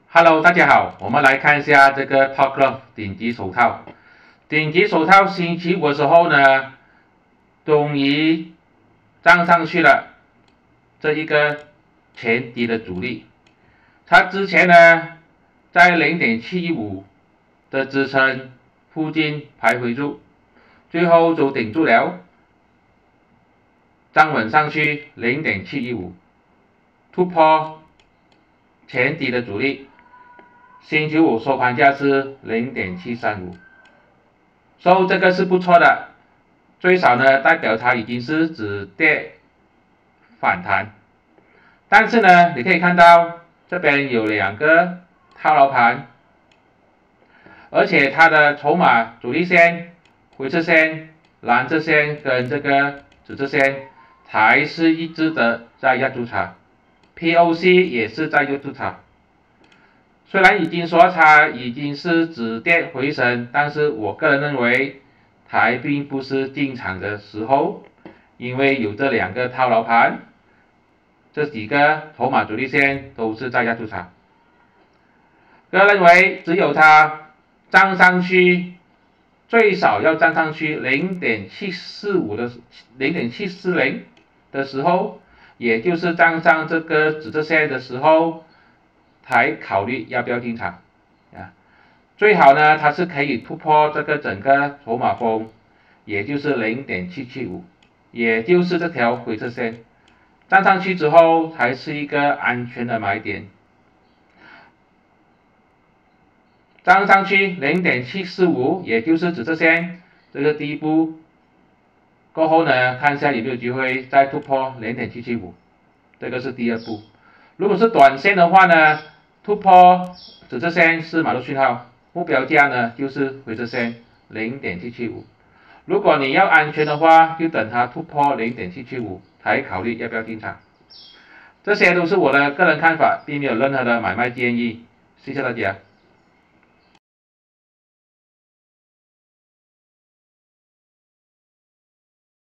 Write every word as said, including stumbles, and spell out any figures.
Hello， 大家好，我们来看一下这个 Top Glove 顶级手套。顶级手套星期五的时候呢，终于站上去了这一个前低的阻力。它之前呢在 零点七一五 的支撑附近徘徊住，最后就顶住了，站稳上去 零点七一五， 突破前低的阻力。星期五收盘价是 零点七三五， 所以这个是不错的，最少呢代表它已经是止跌反弹。但是呢，你可以看到这边有两个套牢盘，而且它的筹码主力线、灰色线、蓝色线跟这个紫色线还是一致的在压住它 ，P O C 也是在压住它。虽然已经说它已经是止跌回升，但是我个人认为它并不是进场的时候，因为有这两个套牢盘，这几个筹码主力线都是在压住它。个人认为只有它站上去，最少要站上去 零点七四五 的 零点七四零 的时候，也就是站上这个紫色线的时候，才考虑要不要进场啊。最好呢，它是可以突破这个整个筹码峰，也就是 零点七七五， 也就是这条灰色线，站上去之后才是一个安全的买点。站上去 零点七四五， 也就是紫色线，这个第一步过后呢，看一下有没有机会再突破 零点七七五， 这个是第二步。如果是短线的话呢，突破紫色线是买入讯号，目标价呢就是灰色线 零点七七五。如果你要安全的话，就等它突破 零点七七五 才考虑要不要进场。这些都是我的个人看法，并没有任何的买卖建议。谢谢大家。